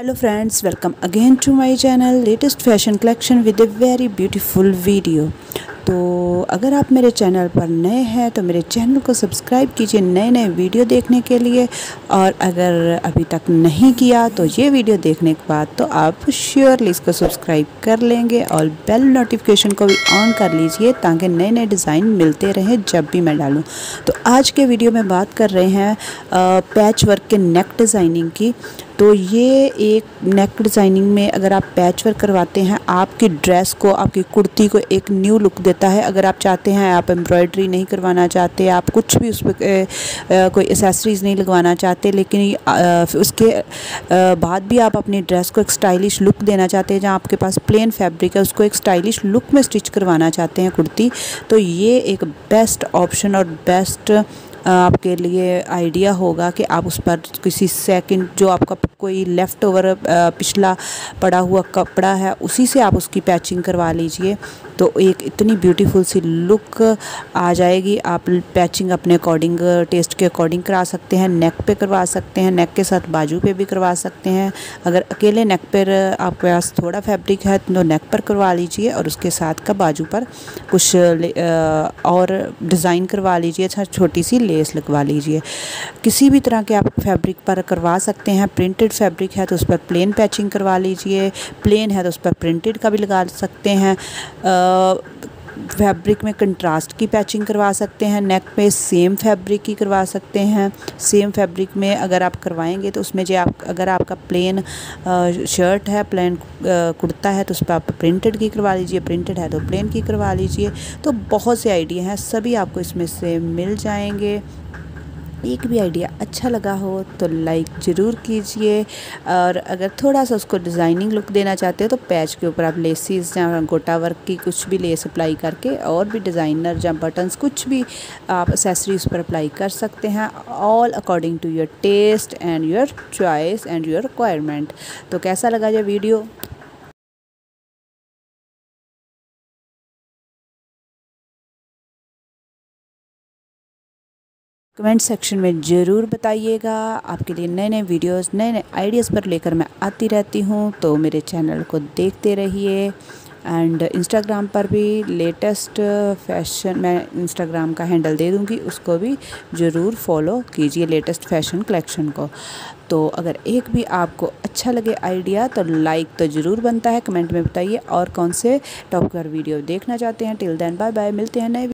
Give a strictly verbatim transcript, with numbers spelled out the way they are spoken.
Hello friends, welcome again to my channel latest fashion collection with a very beautiful video. तो अगर आप मेरे channel पर नए हैं तो मेरे चैनल को सब्सक्राइब कीजिए नए नए वीडियो देखने के लिए, और अगर अभी तक नहीं किया तो ये वीडियो देखने के बाद तो आप श्योरली इसको सब्सक्राइब कर लेंगे और बेल नोटिफिकेशन को भी ऑन कर लीजिए ताकि नए नए डिज़ाइन मिलते रहें जब भी मैं डालूँ। तो आज के वीडियो में बात कर रहे हैं पैच वर्क के नेक डिज़ाइनिंग की। तो ये एक नेक डिज़ाइनिंग में अगर आप पैच वर्क करवाते हैं, आपकी ड्रेस को, आपकी कुर्ती को एक न्यू लुक देता है। अगर आप चाहते हैं, आप एम्ब्रॉयडरी नहीं करवाना चाहते, आप कुछ भी उस पर कोई एसेसरीज़ नहीं लगवाना चाहते, लेकिन आ, उसके आ, बाद भी आप अपनी ड्रेस को एक स्टाइलिश लुक देना चाहते हैं, जहाँ आपके पास प्लेन फैब्रिक है उसको एक स्टाइलिश लुक में स्टिच करवाना चाहते हैं कुर्ती, तो ये एक बेस्ट ऑप्शन और बेस्ट आपके लिए आइडिया होगा कि आप उस पर किसी सेकंड जो आपका कोई लेफ़्ट ओवर पिछला पड़ा हुआ कपड़ा है उसी से आप उसकी पैचिंग करवा लीजिए, तो एक इतनी ब्यूटीफुल सी लुक आ जाएगी। आप पैचिंग अपने अकॉर्डिंग, टेस्ट के अकॉर्डिंग करा सकते हैं। नेक पे करवा सकते हैं, नेक के साथ बाजू पे भी करवा सकते हैं। अगर अकेले नेक पर आपके पास थोड़ा फैब्रिक है तो नेक पर करवा लीजिए और उसके साथ का बाजू पर कुछ और डिज़ाइन करवा लीजिए, छोटी सी लेस लगवा लीजिए। किसी भी तरह के आप फैब्रिक पर करवा सकते हैं। प्रिंटेड फैब्रिक है तो उस पर प्लेन पैचिंग करवा लीजिए, प्लेन है तो उस पर प्रिंटेड का भी लगा सकते हैं। फैब्रिक में कंट्रास्ट की पैचिंग करवा सकते हैं, नेक पे सेम फैब्रिक की करवा सकते हैं। सेम फैब्रिक में अगर आप करवाएंगे तो उसमें जो आप अगर आपका प्लेन शर्ट है, प्लेन कुर्ता है तो उस पर आप प्रिंटेड की करवा लीजिए, प्रिंटेड है तो प्लेन की करवा लीजिए। तो बहुत से आइडिया हैं, सभी आपको इसमें से मिल जाएंगे। एक भी आइडिया अच्छा लगा हो तो लाइक ज़रूर कीजिए, और अगर थोड़ा सा उसको डिज़ाइनिंग लुक देना चाहते हो तो पैच के ऊपर आप लेसिस या गोटा वर्क की कुछ भी लेस अप्लाई करके और भी डिज़ाइनर या बटन्स कुछ भी आप एक्सेसरी उस पर अप्लाई कर सकते हैं, all according to your taste and your choice and your requirement. तो कैसा लगा ये वीडियो? कमेंट सेक्शन में ज़रूर बताइएगा। आपके लिए नए नए वीडियोस, नए नए आइडियाज़ पर लेकर मैं आती रहती हूँ, तो मेरे चैनल को देखते रहिए। एंड इंस्टाग्राम पर भी लेटेस्ट फैशन, मैं इंस्टाग्राम का हैंडल दे दूँगी, उसको भी ज़रूर फॉलो कीजिए, लेटेस्ट फैशन कलेक्शन को। तो अगर एक भी आपको अच्छा लगे आइडिया तो लाइक तो ज़रूर बनता है। कमेंट में बताइए और कौन से टॉपिक पर वीडियो देखना चाहते हैं। टिल देन बाय बाय, मिलते हैं नए